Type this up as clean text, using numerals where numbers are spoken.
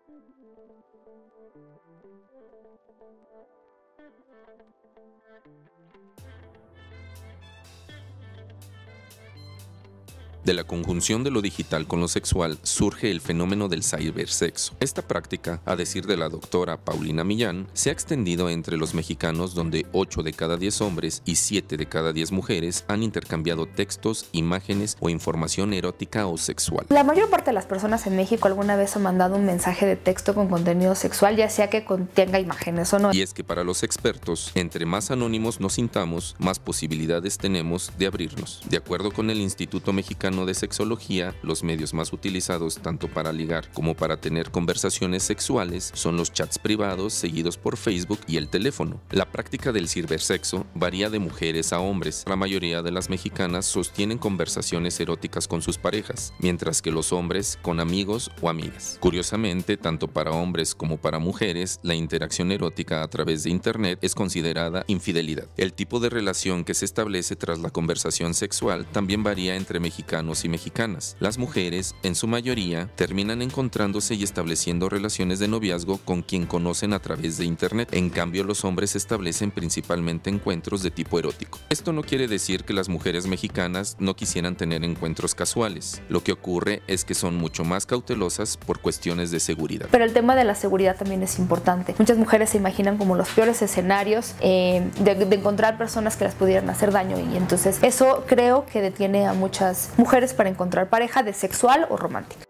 De la conjunción de lo digital con lo sexual surge el fenómeno del cibersexo. Esta práctica, a decir de la doctora Paulina Millán, se ha extendido entre los mexicanos, donde 8 de cada 10 hombres y 7 de cada 10 mujeres han intercambiado textos, imágenes o información erótica o sexual. La mayor parte de las personas en México alguna vez han mandado un mensaje de texto con contenido sexual, ya sea que contenga imágenes o no. Y es que para los expertos, entre más anónimos nos sintamos, más posibilidades tenemos de abrirnos. De acuerdo con el Instituto Mexicano de Sexología, los medios más utilizados tanto para ligar como para tener conversaciones sexuales son los chats privados seguidos por Facebook y el teléfono. La práctica del cibersexo varía de mujeres a hombres. La mayoría de las mexicanas sostienen conversaciones eróticas con sus parejas, mientras que los hombres con amigos o amigas. Curiosamente, tanto para hombres como para mujeres, la interacción erótica a través de Internet es considerada infidelidad. El tipo de relación que se establece tras la conversación sexual también varía entre mexicanos y mexicanas. Las mujeres, en su mayoría, terminan encontrándose y estableciendo relaciones de noviazgo con quien conocen a través de Internet. En cambio, los hombres establecen principalmente encuentros de tipo erótico. Esto no quiere decir que las mujeres mexicanas no quisieran tener encuentros casuales. Lo que ocurre es que son mucho más cautelosas por cuestiones de seguridad. Pero el tema de la seguridad también es importante. Muchas mujeres se imaginan como los peores escenarios de encontrar personas que les pudieran hacer daño, y entonces eso creo que detiene a muchas mujeres para encontrar pareja de sexual o romántica.